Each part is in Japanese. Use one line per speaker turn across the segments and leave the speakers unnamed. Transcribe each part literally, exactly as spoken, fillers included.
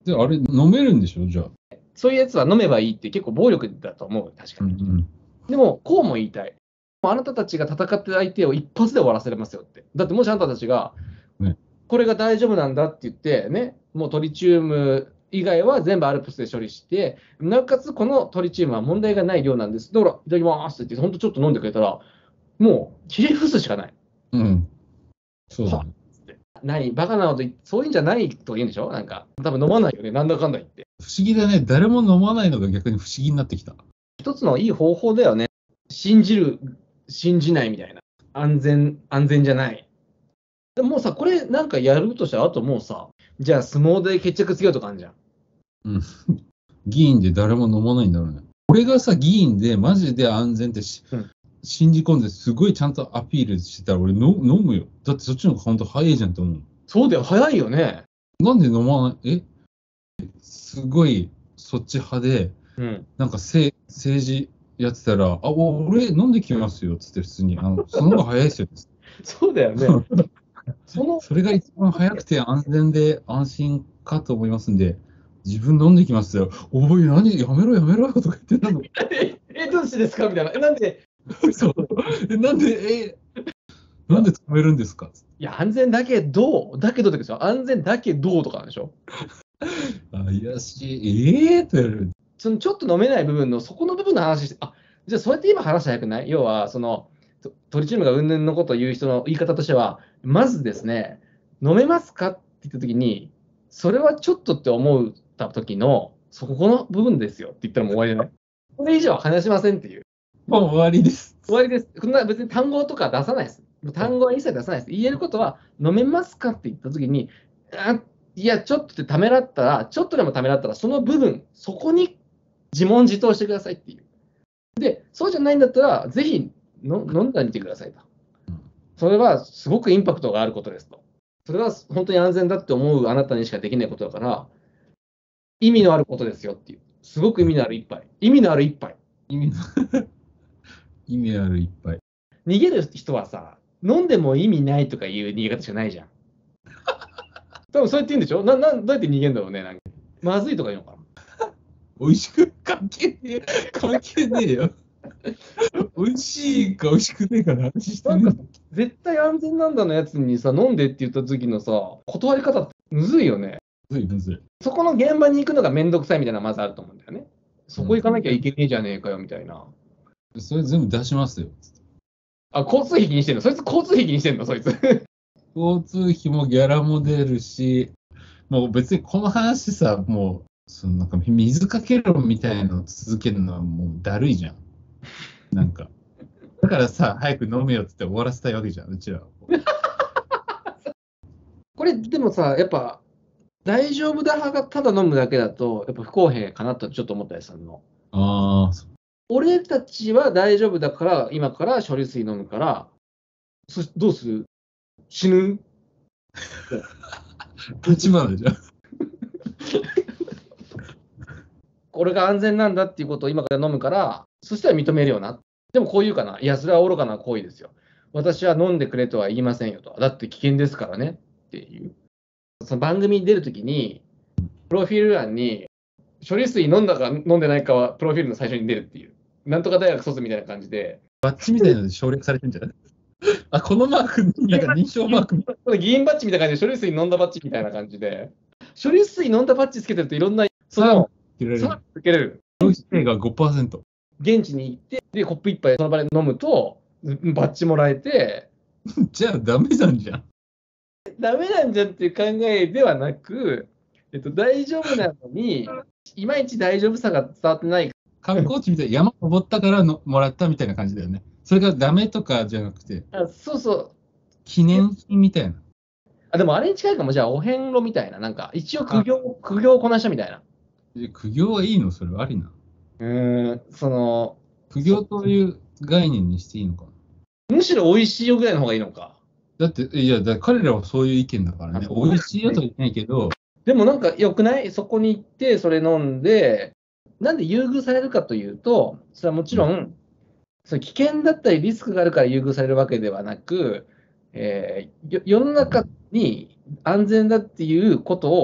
で、あれ、飲めるんでしょ、じゃあ。
そういうやつは飲めばいいって結構暴力だと思う、確かに。うんうん、でも、こうも言いたい。あなたたちが戦ってる相手を一発で終わらせれますよって。だって、もしあなたたちが、ね、これが大丈夫なんだって言って、ね、もうトリチウム以外は全部アルプスで処理して、なおかつこのトリチウムは問題がない量なんです。だから、いただきますって言って、本当ちょっと飲んでくれたら、もう、ひれ伏すしかない。
うん。そうだね。
何バカなこと、そういうんじゃないと言うんでしょ、なんか、多分飲まないよね、なんだかんだ言って。
不思議だね、誰も飲まないのが逆に不思議になってきた。
一つのいい方法だよね。信じる、信じないみたいな。安全、安全じゃない。でももうさ、これなんかやるとしたら、あともうさ、じゃあ相撲で決着つけようとかあるじゃん。
うん。議員で誰も飲まないんだろうね。俺がさ、議員でマジで安全ってし、うん、信じ込んですごいちゃんとアピールしてたら俺の飲むよ。だってそっちの方が本当早いじゃんって思う。
そうだよ、早いよね。
なんで飲まない、えすごいそっち派で、うん、なんかせ政治やってたら、あ、俺飲んできますよっつって普通に、あのその方が早いですよ。
そうだよね。
そのそれが一番早くて安全で安心かと思いますんで、自分飲んできますよ。おい、何やめろやめろとか言ってたの。
え、え、どうしてですかみたいな。え、なんで
そう。え、なんで、え、なんで止めるんですか。
いや、安全だけど、だけどですよ。安全だけどとかなんでしょ。
怪しい。えーってやる。
そのちょっと飲めない部分の、そこの部分の話して、あ、じゃあそうやって今話したら早くない？要は、その、トリチウムがうんぬんのことを言う人の言い方としては、まずですね、飲めますかって言ったときに、それはちょっとって思ったときの、そこの部分ですよって言ったらもう終わりじゃない？これ以上は話しませんっていう。
もう終わりです。
終わりです。こんな別に単語とか出さないです。単語は一切出さないです。言えることは、飲めますかって言ったときに、あ、いや、ちょっとってためらったら、ちょっとでもためらったら、その部分、そこに自問自答してくださいっていう。で、そうじゃないんだったら、ぜひの飲んでみてくださいと。それはすごくインパクトがあることですと。それは本当に安全だって思うあなたにしかできないことだから、意味のあることですよっていう。すごく意味のある一杯。意味のある一杯。
意味の意味のある一杯。
逃げる人はさ、飲んでも意味ないとかいう逃げ方しかないじゃん。多分そうやって言うんでしょ。ななどうやって逃げるんだろうね。なんかまずいとか言うのかな。
美味しく関係ねえ。関係ねえよ。美味しいか美味しくねえかの話してねえ。
なんか絶対安全なんだのやつにさ、飲んでって言った時のさ、断り方ってむずいよね。
むずいむずい。
そこの現場に行くのがめんどくさいみたいなのがまずあると思うんだよね。そこ行かなきゃいけねえじゃねえかよみたいな。
うん、それ全部出しますよ。
あ、交通費気にしてんの？そいつ交通費気にしてんのそいつ。
交通費もギャラも出るし、もう別にこの話さ、もう、そのなんか水かけろみたいなのを続けるのはもうだるいじゃん。なんか。だからさ、早く飲めよって言って終わらせたいわけじゃん、うちらは。
これでもさ、やっぱ大丈夫だ派がただ飲むだけだと、やっぱ不公平かなとちょっと思ったりするの。
ああ。
俺たちは大丈夫だから、今から処理水飲むから、そどうする？死ぬ？
立花じゃん。
これが安全なんだっていうことを今から飲むから、そしたら認めるよな。でもこう言うかな。いや、それは愚かな行為ですよ。私は飲んでくれとは言いませんよと。だって危険ですからねっていう。その番組に出るときに、プロフィール欄に、処理水飲んだか飲んでないかは、プロフィールの最初に出るっていう。なんとか大学卒みたいな感じで。
バッチみたいなので省略されてんじゃない？あ、このマーク、なんか認証マーク。
これ議員バッジみたいな感じで、処理水飲んだバッジみたいな感じで。処理水飲んだバッジつけてるといろんな、その、
受
けれる。
消費税が ごパーセント。
現地に行って、で、コップ一杯その場で飲むと、バッジもらえて。
じゃあダメなんじゃん。
ダメなんじゃんっていう考えではなく、えっと、大丈夫なのに、いまいち大丈夫さが伝わってない。
観光地みたいな、山登ったからのもらったみたいな感じだよね。それがダメとかじゃなくて、
あ、そうそう。
記念品みたいな。
あ、でもあれに近いかも。じゃあ、お遍路みたいな。なんか、一応苦行、苦行をこなしたみたいな。
苦行はいいの？それはありな。
うーん、その、
苦行という概念にしていいのかな。
むしろ美味しいよぐらいの方がいいのか。
だって、いや、だ彼らはそういう意見だからね。美味しいよとは言ってないけど。
でもなんか良くない？そこに行って、それ飲んで、なんで優遇されるかというと、それはもちろん、うん、それ危険だったりリスクがあるから優遇されるわけではなく、えー、世の中に安全だっていうことを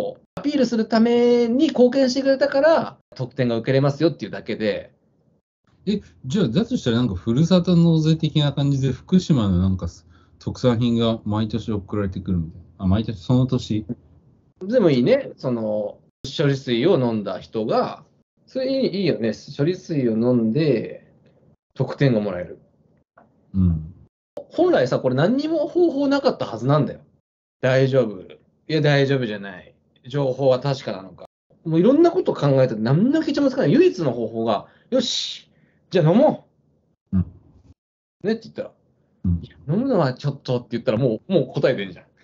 アピールするために貢献してくれたから、特典が受けれますよっていうだけで。
え、じゃあ、だとしたらなんかふるさと納税的な感じで福島のなんか特産品が毎年送られてくるみたいな。あ、毎年その年。
でもいいね、その処理水を飲んだ人が、それいいいいよね、処理水を飲んで特典がもらえる。
うん。
本来さ、これ何にも方法なかったはずなんだよ。大丈夫。いや、大丈夫じゃない。情報は確かなのか。もういろんなことを考えて、何の決着もつかない。唯一の方法が、よし、じゃあ飲もう。
うん。
ねって言ったら、
うん
いや飲むのはちょっとって言ったら、もう、もう答えてんじゃん。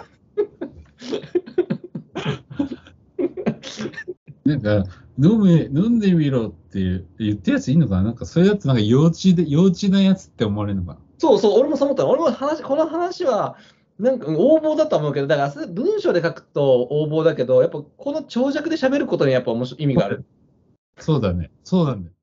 なんか、飲め、飲んでみろって言ってるやついいのかな。なんかそういうやつなんか幼稚で、幼稚なやつって思われるのかな。
そうそう、俺もそう思ったの。俺も話、この話は、なんか横暴だと思うけど、だからそれ文章で書くと横暴だけど、やっぱこの長尺で喋ることにやっぱ面白い意味がある。
そうだね。そうなんだよ。